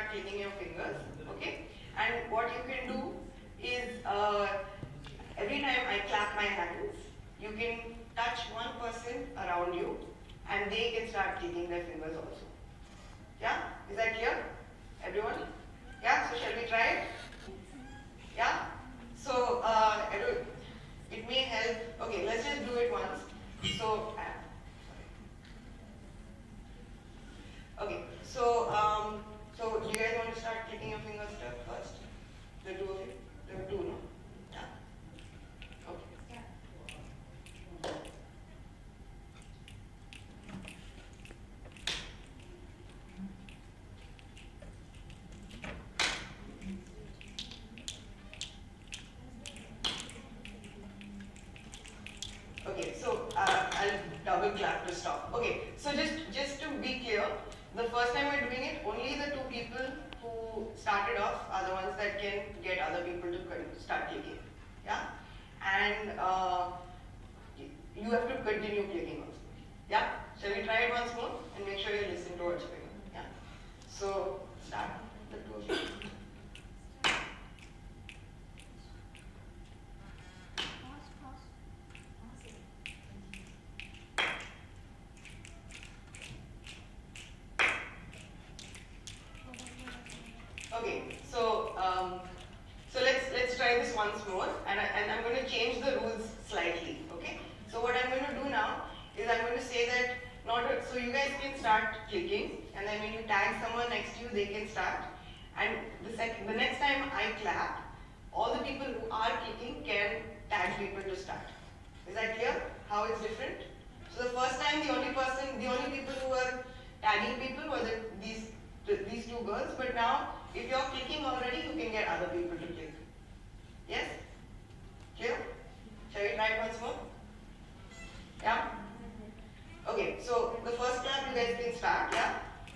start clicking your fingers, okay? And what you can do is, every time I clap my hands, you can touch one person around you and they can start clicking their fingers also. Yeah? Is that clear? Everyone? Yeah? So shall we try it? Yeah? So, it may help. Okay, let's just do it once. So, okay, so do you guys want to start clicking your fingers first? The two of you? There were two, no? Yeah. Okay. Okay, so I'll double clap to stop. Okay, so just to be clear, the first time we're doing it, only the two people who started off are the ones that can get other people to start clicking. Yeah? And you have to continue clicking also. Yeah? Shall we try it once more and make sure you listen to what's going on? Yeah? So start the two of you. Okay, so let's try this once more, and I'm going to change the rules slightly. Okay, so what I'm going to do now is I'm going to say that so you guys can start clicking, and then when you tag someone next to you, they can start. And the next time I clap, all the people who are clicking can tag people to start. Is that clear? How it's different? So the first time, the only people who were tagging people were these two girls, but now if you're clicking already, you can get other people to click. Yes? Clear? Shall we try it once more? Yeah? Okay, so the first clap you guys can start, yeah?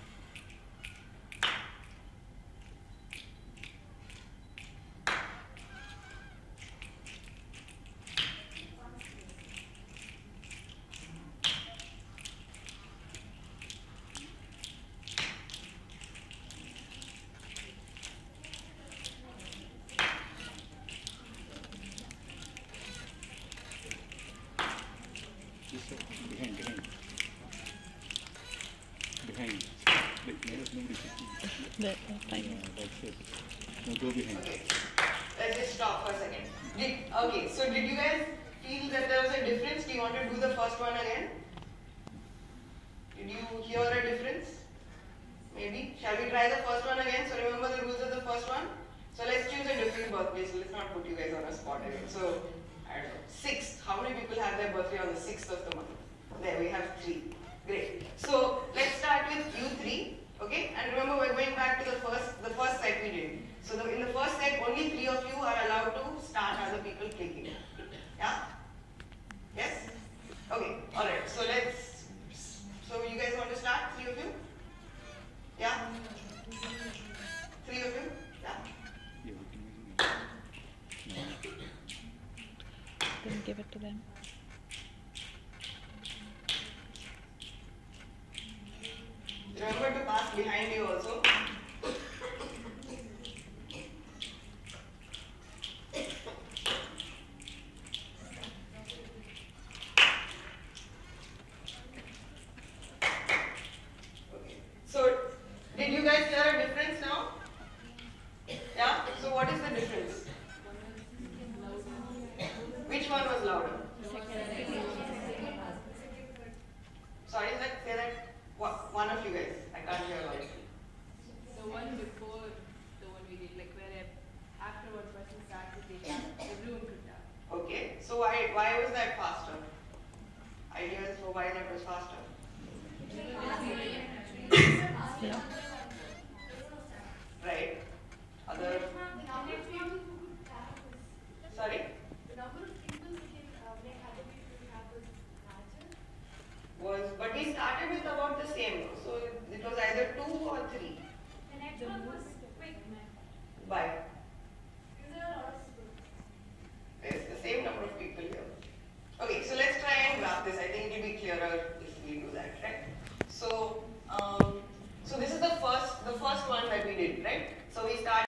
Behind. That's it. Now go behind. Okay. Let's just stop for a second. Okay, so did you guys feel that there was a difference? Do you want to do the first one again? Did you hear a difference? Maybe. Shall we try the first one again? So remember the rules of the first one? So let's choose a different birthday. So let's not put you guys on a spot again. So, I don't know. 6th. How many people have their birthday on the 6th of the month? There we have 3. Great. So let's start with you 3. Okay? And remember we're going back to the first set we did. So in the first set, only 3 of you are allowed to start other people clicking. Yeah? Yes? Okay. Alright. So you guys want to start? 3 of you? Yeah? 3 of you? Yeah? Then give it to them. Remember to pass behind you also. Okay. So, did you guys hear a difference now? Yeah? So what is the difference? Which one was louder? Sorry, say that. One of you guys. I can't hear loudly. The one before the one we did, like where after one person started, everyone could tap. Okay. So why was that faster? Ideas for why that was faster? Yeah. Right. Other. Sorry. The number of people who can make other people tap was larger. But we started with about the same. So it was either 2 or 3. The next one was quick. Why? Because there are a lot of people. There's the same number of people here. Okay, so let's try and graph this. I think it will be clearer if we do that, right? So, so this is the first one that that we did, right? So we start